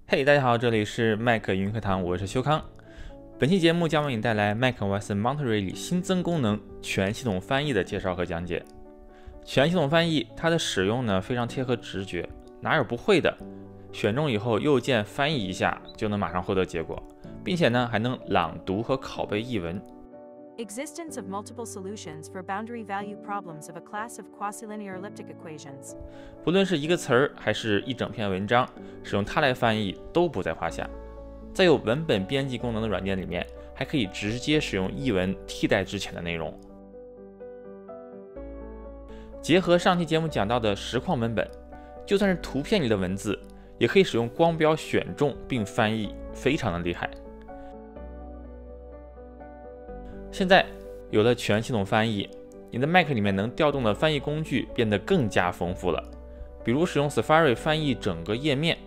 嘿，大家好，这里是 Mac 云课堂，我是修康。本期节目将为你带来 macOS Monterey 里新增功能全系统翻译的介绍和讲解。全系统翻译它的使用呢非常贴合直觉，哪有不会的？选中以后右键翻译一下就能马上获得结果，并且呢还能朗读和拷贝译文。 Existence of multiple solutions for boundary value problems of a class of quasi-linear elliptic equations。 不论是一个词儿还是一整篇文章，使用它来翻译都不在话下。在有文本编辑功能的软件里面，还可以直接使用译文替代之前的内容。结合上期节目讲到的实况文本，就算是图片里的文字，也可以使用光标选中并翻译，非常的厉害。现在有了全系统翻译，你的 Mac 里面能调动的翻译工具变得更加丰富了。比如使用 Safari 翻译整个页面，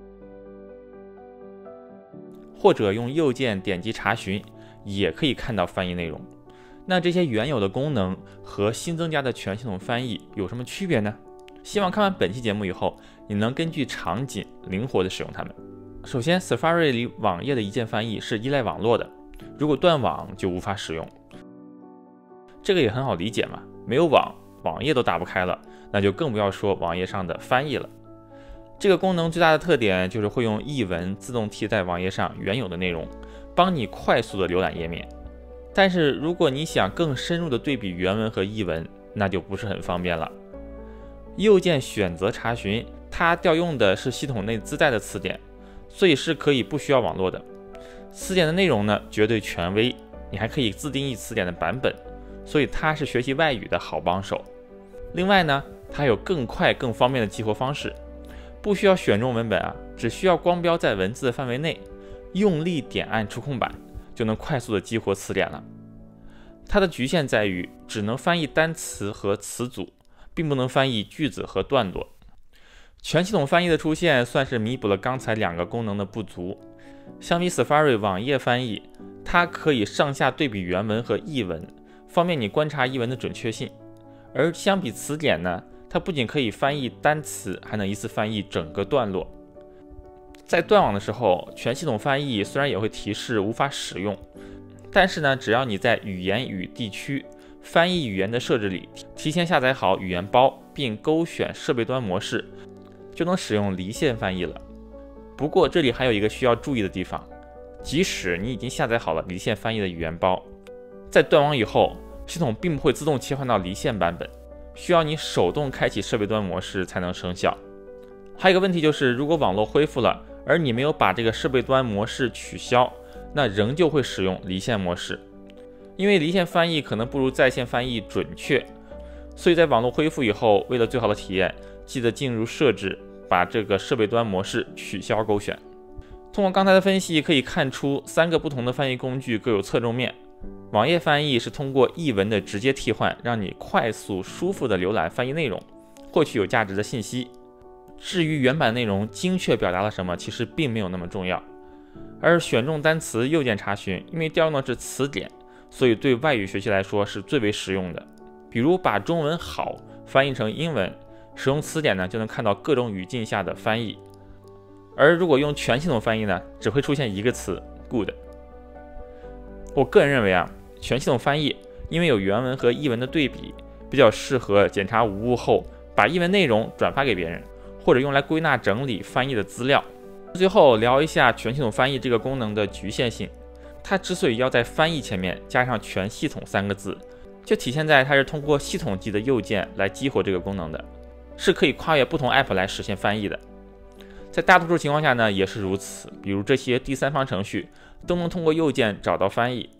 或者用右键点击查询，也可以看到翻译内容。那这些原有的功能和新增加的全系统翻译有什么区别呢？希望看完本期节目以后，你能根据场景灵活地使用它们。首先 Safari 里网页的一键翻译是依赖网络的，如果断网就无法使用。这个也很好理解嘛，没有网，网页都打不开了，那就更不要说网页上的翻译了。这个功能最大的特点就是会用译文自动替代网页上原有的内容，帮你快速的浏览页面。但是如果你想更深入的对比原文和译文，那就不是很方便了。右键选择查询，它调用的是系统内自带的词典，所以是可以不需要网络的。词典的内容呢绝对权威，你还可以自定义词典的版本，所以它是学习外语的好帮手。另外呢，它有更快更方便的激活方式，不需要选中文本啊，只需要光标在文字的范围内，用力点按触控板就能快速的激活词典了。它的局限在于只能翻译单词和词组，并不能翻译句子和段落。全系统翻译的出现算是弥补了刚才两个功能的不足。相比 Safari 网页翻译，它可以上下对比原文和译文，方便你观察译文的准确性。而相比词典呢，它不仅可以翻译单词，还能一次翻译整个段落。在断网的时候，全系统翻译虽然也会提示无法使用，但是呢，只要你在语言与地区翻译语言的设置里提前下载好语言包，并勾选设备端模式，就能使用离线翻译了。不过这里还有一个需要注意的地方，即使你已经下载好了离线翻译的语言包，在断网以后，系统并不会自动切换到离线版本，需要你手动开启设备端模式才能生效。还有一个问题就是，如果网络恢复了，而你没有把这个设备端模式取消，那仍旧会使用离线模式。因为离线翻译可能不如在线翻译准确，所以在网络恢复以后，为了最好的体验，记得进入设置，把这个设备端模式取消勾选。通过刚才的分析可以看出，3个不同的翻译工具各有侧重面。网页翻译是通过译文的直接替换，让你快速舒服的浏览翻译内容，获取有价值的信息。至于原版内容精确表达了什么，其实并没有那么重要。而选中单词右键查询，因为调用的是词典，所以对外语学习来说是最为实用的。比如把中文好翻译成英文，使用词典呢就能看到各种语境下的翻译。而如果用全系统翻译呢，只会出现一个词 good。我个人认为啊，全系统翻译因为有原文和译文的对比，比较适合检查无误后把译文内容转发给别人，或者用来归纳整理翻译的资料。最后聊一下全系统翻译这个功能的局限性。它之所以要在翻译前面加上全系统3个字，就体现在它是通过系统级的右键来激活这个功能的，是可以跨越不同 App 来实现翻译的。在大多数情况下呢也是如此，比如这些第三方程序都能通过右键找到翻译。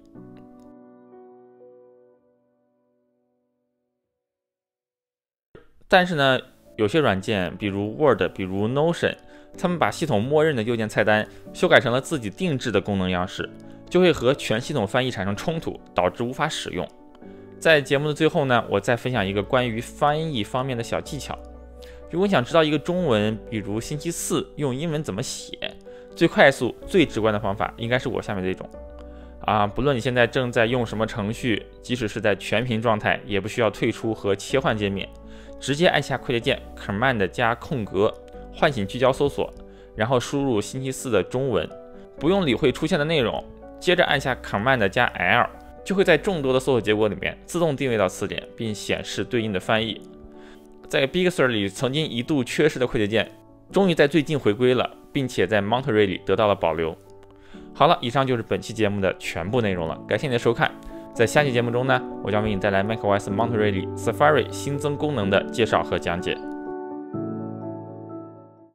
但是呢，有些软件比如 Word 比如 Notion， 他们把系统默认的右键菜单修改成了自己定制的功能样式，就会和全系统翻译产生冲突，导致无法使用。在节目的最后呢，我再分享一个关于翻译方面的小技巧。如果你想知道一个中文，比如星期四用英文怎么写，最快速最直观的方法应该是我下面这种不论你现在正在用什么程序，即使是在全屏状态，也不需要退出和切换界面，直接按下快捷键 Command 加空格，唤醒聚焦搜索， 然后输入星期四的中文，不用理会出现的内容，接着按下 Command 加 L， 就会在众多的搜索结果里面自动定位到词典，并显示对应的翻译。在 Big Sur 里曾经一度缺失的快捷键，终于在最近回归了，并且在 Monterey 里得到了保留。好了，以上就是本期节目的全部内容了，感谢你的收看。在下期节目中呢，我将为你带来macOS Monterey 里 Safari 新增功能的介绍和讲解。